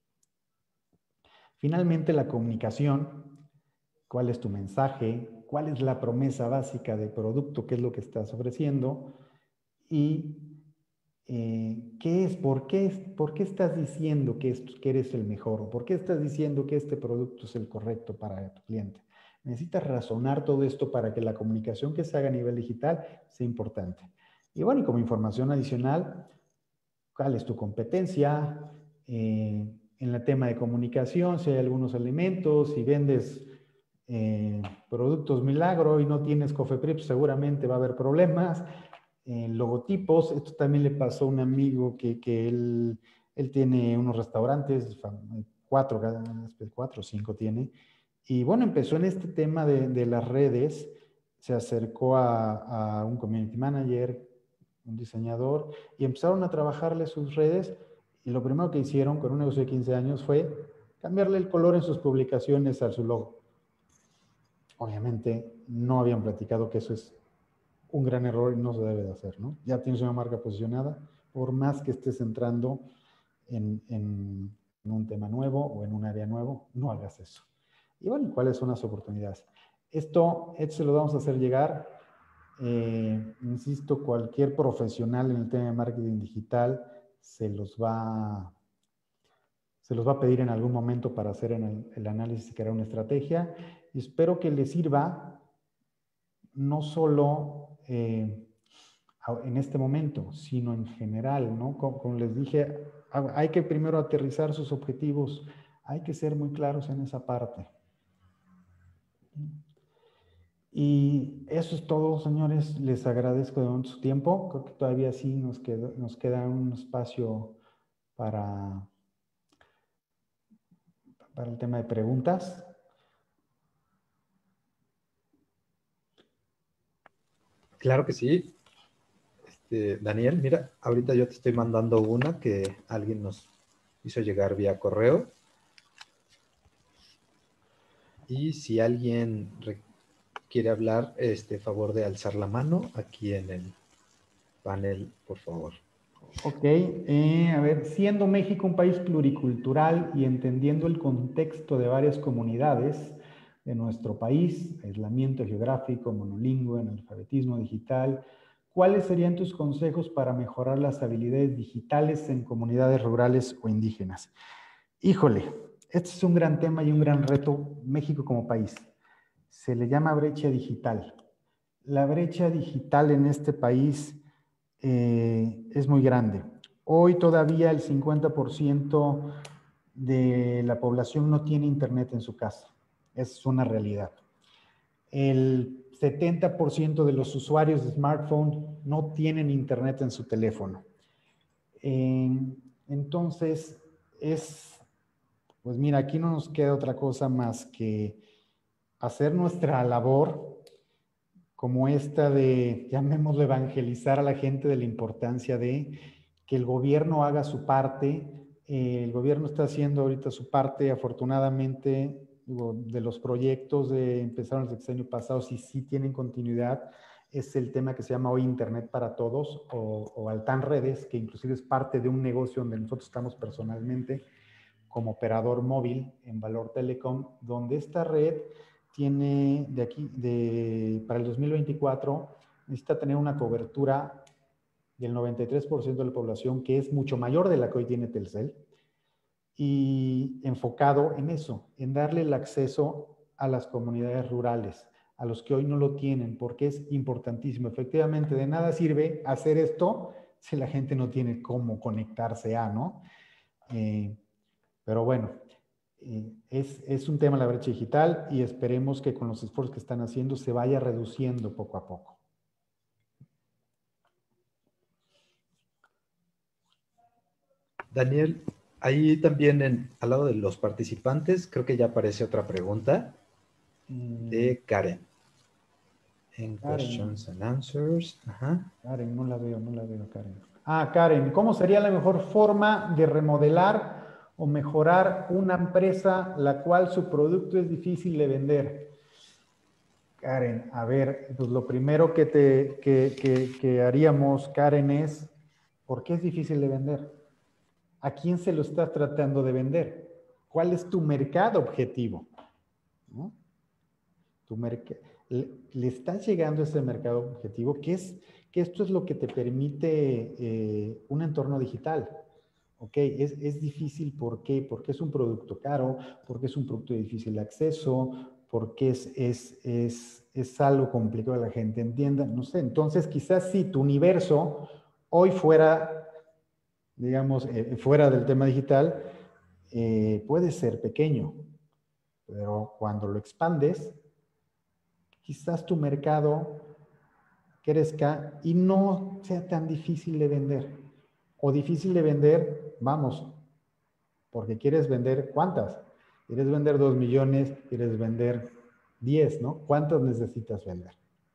Finalmente, la comunicación. ¿Cuál es tu mensaje? ¿Cuál es la promesa básica de producto? ¿Qué es lo que estás ofreciendo? Y Eh, ¿qué es? ¿Por qué, ¿Por qué estás diciendo que, esto, que eres el mejor? ¿O por qué estás diciendo que este producto es el correcto para tu cliente? Necesitas razonar todo esto para que la comunicación que se haga a nivel digital sea importante. Y bueno, y como información adicional, ¿cuál es tu competencia? Eh, en el tema de comunicación, si hay algunos elementos, si vendes eh, productos milagro y no tienes COFEPRIS, pues seguramente va a haber problemas. Eh, logotipos, esto también le pasó a un amigo que, que él, él tiene unos restaurantes, cuatro, cuatro o cinco tiene, y bueno, empezó en este tema de, de las redes, se acercó a, a un community manager, un diseñador, y empezaron a trabajarle sus redes, y lo primero que hicieron con un negocio de quince años fue cambiarle el color en sus publicaciones a su logo. Obviamente no habían platicado que eso es un gran error y no se debe de hacer, ¿no? Ya tienes una marca posicionada, por más que estés entrando en, en, en un tema nuevo o en un área nuevo, no hagas eso. Y bueno, ¿cuáles son las oportunidades? Esto, esto se lo vamos a hacer llegar. Eh, insisto, cualquier profesional en el tema de marketing digital se los va, se los va a pedir en algún momento para hacer en el, el análisis y crear una estrategia. Y espero que les sirva no solo eh, en este momento, sino en general, ¿no? Como, como les dije, hay que primero aterrizar sus objetivos, hay que ser muy claros en esa parte. Y eso es todo, señores. Les agradezco de su tiempo. Creo que todavía sí nos queda, nos queda un espacio para, para el tema de preguntas. Claro que sí. Este, Daniel, mira, ahorita yo te estoy mandando una que alguien nos hizo llegar vía correo. Y si alguien quiere hablar, este favor de alzar la mano aquí en el panel, por favor. Ok, eh, a ver, siendo México un país pluricultural y entendiendo el contexto de varias comunidades de nuestro país, aislamiento geográfico, monolingüe, analfabetismo digital, ¿cuáles serían tus consejos para mejorar las habilidades digitales en comunidades rurales o indígenas? Híjole, este es un gran tema y un gran reto México como país. Se le llama brecha digital. La brecha digital en este país eh, es muy grande. Hoy todavía el cincuenta por ciento de la población no tiene internet en su casa. Es una realidad. El setenta por ciento de los usuarios de smartphone no tienen internet en su teléfono. Eh, entonces, es, pues mira, aquí no nos queda otra cosa más que hacer nuestra labor como esta de, llamémoslo, evangelizar a la gente de la importancia de que el gobierno haga su parte. Eh, el gobierno está haciendo ahorita su parte, afortunadamente, digo, de los proyectos de empezaron el sexenio pasado, si sí tienen continuidad, es el tema que se llama hoy Internet para Todos o, o Altán Redes, que inclusive es parte de un negocio donde nosotros estamos personalmente como operador móvil en Valor Telecom, donde esta red tiene de aquí, de, para el dos mil veinticuatro, necesita tener una cobertura del noventa y tres por ciento de la población, que es mucho mayor de la que hoy tiene Telcel, y enfocado en eso, en darle el acceso a las comunidades rurales, a los que hoy no lo tienen, porque es importantísimo. Efectivamente, de nada sirve hacer esto si la gente no tiene cómo conectarse a, ¿no? Eh, pero bueno, eh, es, es un tema la brecha digital y esperemos que con los esfuerzos que están haciendo se vaya reduciendo poco a poco. Daniel, ahí también en, al lado de los participantes, creo que ya aparece otra pregunta de Karen. En Karen, questions and answers. Ajá. Karen, no la veo, no la veo, Karen. Ah, Karen, ¿cómo sería la mejor forma de remodelar o mejorar una empresa la cual su producto es difícil de vender? Karen, a ver, pues lo primero que, te, que, que, que haríamos, Karen, es, ¿por qué es difícil de vender? ¿A quién se lo estás tratando de vender? ¿Cuál es tu mercado objetivo? ¿No? Tu merc le, le estás llegando a ese mercado objetivo. ¿Qué es, que esto es lo que te permite eh, un entorno digital. ¿Ok? Es, es difícil, ¿por qué? Porque es un producto caro, porque es un producto de difícil acceso, porque es, es, es, es algo complicado que la gente entienda, no sé. Entonces, quizás si tu universo hoy fuera, digamos, eh, fuera del tema digital, eh, puede ser pequeño, pero cuando lo expandes, quizás tu mercado crezca y no sea tan difícil de vender. O difícil de vender, vamos, porque quieres vender, ¿cuántas? ¿Quieres vender dos millones? ¿Quieres vender diez, no? ¿Cuántas necesitas vender?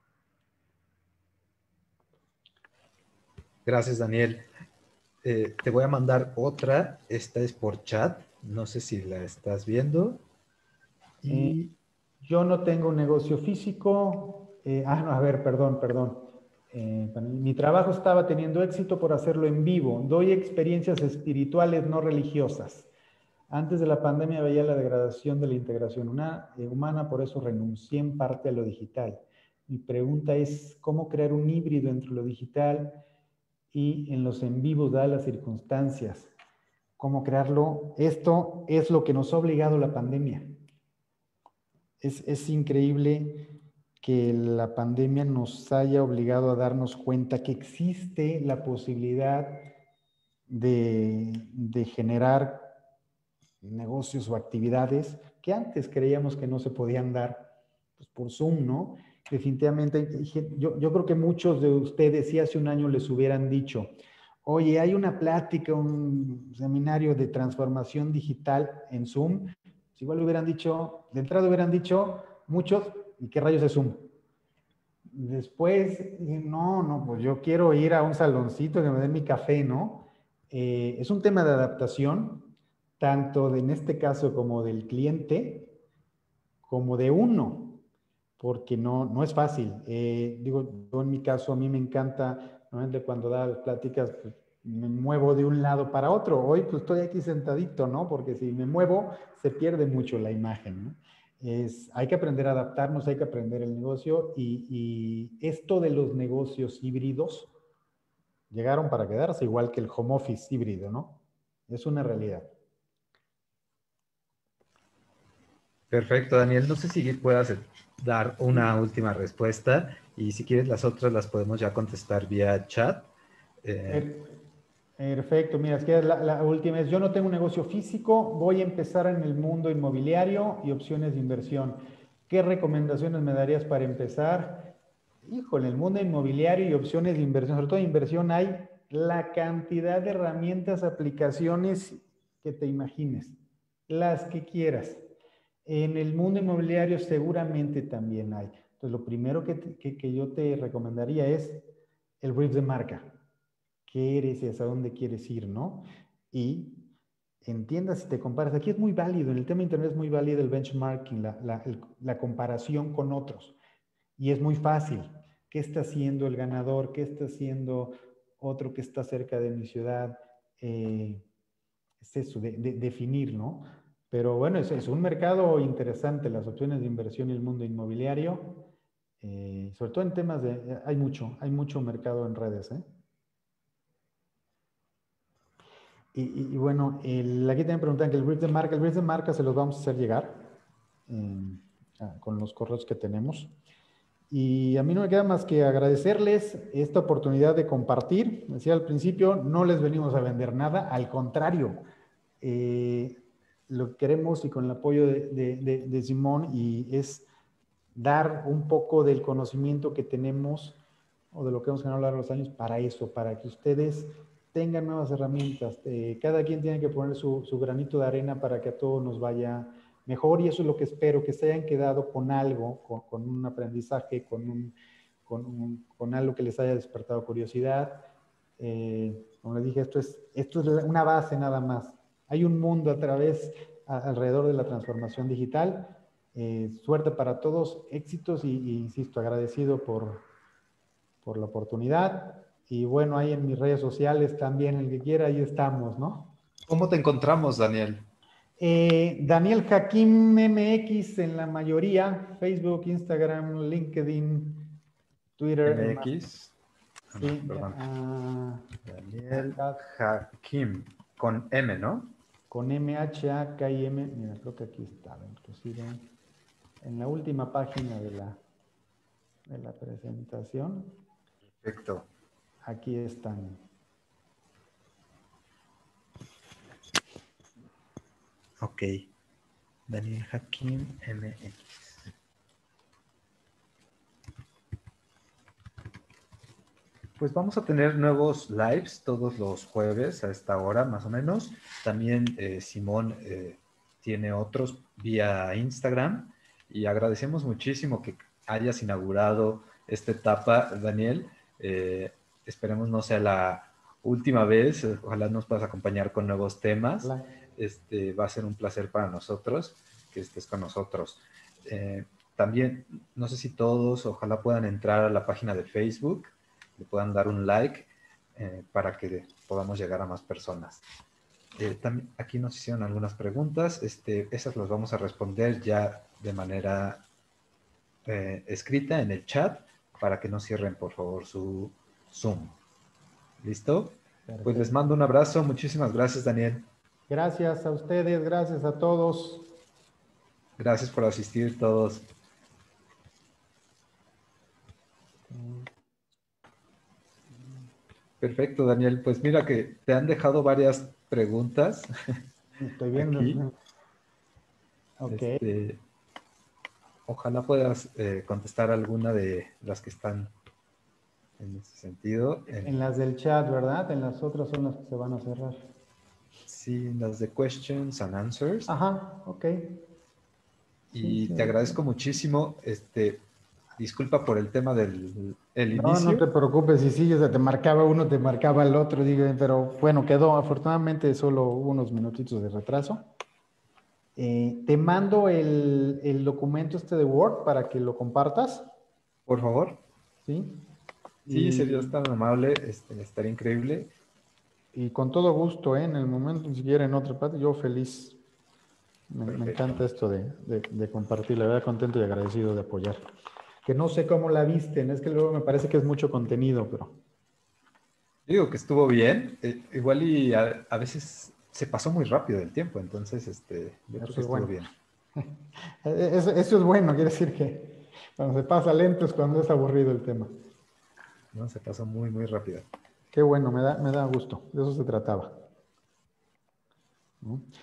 Gracias, Daniel. Eh, te voy a mandar otra. Esta es por chat. No sé si la estás viendo. Eh, Y yo no tengo un negocio físico. Eh, ah, no, a ver, perdón, perdón. Eh, mi trabajo estaba teniendo éxito por hacerlo en vivo. Doy experiencias espirituales no religiosas. Antes de la pandemia veía la degradación de la integración una, eh, humana, por eso renuncié en parte a lo digital. Mi pregunta es, ¿cómo crear un híbrido entre lo digital y en los en vivos, dadas las circunstancias? ¿Cómo crearlo? Esto es lo que nos ha obligado la pandemia. Es, es increíble que la pandemia nos haya obligado a darnos cuenta que existe la posibilidad de, de generar negocios o actividades que antes creíamos que no se podían dar pues, por Zoom, ¿no? Definitivamente, yo, yo creo que muchos de ustedes, si hace un año les hubieran dicho, oye, hay una plática, un seminario de transformación digital en Zoom, pues igual hubieran dicho, de entrada hubieran dicho muchos, ¿y qué rayos es Zoom? Después, no, no, pues yo quiero ir a un saloncito que me den mi café, ¿no? Eh, es un tema de adaptación, tanto de, en este caso como del cliente, como de uno, porque no, no es fácil. Eh, digo, yo en mi caso, a mí me encanta, normalmente cuando da las pláticas, pues, me muevo de un lado para otro. Hoy pues estoy aquí sentadito, ¿no? Porque si me muevo, se pierde mucho la imagen, ¿no? Es, hay que aprender a adaptarnos, hay que aprender el negocio y, y esto de los negocios híbridos llegaron para quedarse, igual que el home office híbrido, ¿no? Es una realidad. perfecto, Daniel. No sé si puedas dar una última respuesta y si quieres las otras las podemos ya contestar vía chat. Eh, Perfecto, mira, es que la, la última es, yo no tengo un negocio físico, voy a empezar en el mundo inmobiliario y opciones de inversión. ¿Qué recomendaciones me darías para empezar? Híjole, en el mundo inmobiliario y opciones de inversión, sobre todo de inversión, hay la cantidad de herramientas, aplicaciones que te imagines, las que quieras. En el mundo inmobiliario seguramente también hay. Entonces, lo primero que, te, que, que yo te recomendaría es el brief de marca. ¿Qué eres y hacia dónde quieres ir, no? Y entiendas si te comparas. Aquí es muy válido, en el tema de Internet es muy válido el benchmarking, la, la, el, la comparación con otros. Y es muy fácil. ¿Qué está haciendo el ganador? ¿Qué está haciendo otro que está cerca de mi ciudad? Eh, es eso, de, de, definir, ¿no? Pero bueno, es, es, un mercado interesante, las opciones de inversión y el mundo inmobiliario. Eh, sobre todo en temas de... Hay mucho, hay mucho mercado en redes, ¿eh? Y, y, y bueno, el, aquí también preguntan que el brief de marca, el brief de marca se los vamos a hacer llegar eh, con los correos que tenemos. Y a mí no me queda más que agradecerles esta oportunidad de compartir. Decía al principio, no les venimos a vender nada, al contrario, eh, lo que queremos y con el apoyo de, de, de, de Simón y es dar un poco del conocimiento que tenemos o de lo que hemos ganado a lo largo de los años para eso, para que ustedes tengan nuevas herramientas. Eh, cada quien tiene que poner su, su granito de arena para que a todos nos vaya mejor y eso es lo que espero, que se hayan quedado con algo, con, con un aprendizaje, con, un, con, un, con algo que les haya despertado curiosidad. Eh, como les dije, esto es, esto es una base nada más. Hay un mundo a través, a, alrededor de la transformación digital. Eh, suerte para todos, éxitos y, y insisto, agradecido por, por la oportunidad. Y bueno, ahí en mis redes sociales también, el que quiera, ahí estamos, ¿no? ¿Cómo te encontramos, Daniel? Eh, Daniel Hakim M X en la mayoría, Facebook, Instagram, LinkedIn, Twitter. M X. Ah, Sí, no, perdón. ah, Daniel acá Hakim, con M, ¿no? con M, H, A, K I M. Mira, creo que aquí estaba, inclusive en la última página de la, de la presentación. Perfecto. Aquí están. Ok. Daniel Hakim M X. Pues vamos a tener nuevos lives todos los jueves a esta hora, más o menos. También eh, Simón eh, tiene otros vía Instagram y agradecemos muchísimo que hayas inaugurado esta etapa, Daniel. Eh, esperemos no sea la última vez. Ojalá nos puedas acompañar con nuevos temas. Hola. Este, va a ser un placer para nosotros que estés con nosotros. Eh, también, no sé si todos, ojalá puedan entrar a la página de Facebook, le puedan dar un like eh, para que podamos llegar a más personas. Eh, también aquí nos hicieron algunas preguntas, este, esas las vamos a responder ya de manera eh, escrita en el chat para que no cierren por favor su Zoom. ¿Listo? Pues les Perfecto. mando un abrazo, muchísimas gracias Daniel. Gracias a ustedes, gracias a todos. Gracias por asistir todos. Perfecto, Daniel. Pues mira que te han dejado varias preguntas Estoy viendo. aquí. Ok. Este, ojalá puedas eh, contestar alguna de las que están en ese sentido. En, En las del chat, ¿verdad? En las otras son las que se van a cerrar. sí, las de questions and answers. Ajá, ok. Sí, Y sí. te agradezco muchísimo. Este, disculpa por el tema del el No, no inicio. te preocupes, si sí, o sea, te marcaba uno, te marcaba el otro, digo, pero bueno, quedó, afortunadamente solo hubo unos minutitos de retraso. Eh, te mando el, el documento este de Word para que lo compartas, Por favor. ¿sí? Sí, Y, serías tan amable. Este, estaría increíble. y con todo gusto, ¿eh? En el momento, si quieren otra parte, yo feliz. Me, me Perfecto. encanta esto de, de, de compartir, la verdad, contento y agradecido de apoyar. Que no sé cómo la visten, es que luego me parece que es mucho contenido, pero... Yo digo que estuvo bien. Eh, igual y a, a veces se pasó muy rápido el tiempo. Entonces, este, yo creo Eso que es estuvo bueno. bien. Eso, eso es bueno, quiere decir que cuando se pasa lento es cuando es aburrido el tema. ¿No? Se pasó muy, muy rápido. Qué bueno, me da, me da gusto. De eso se trataba. ¿No?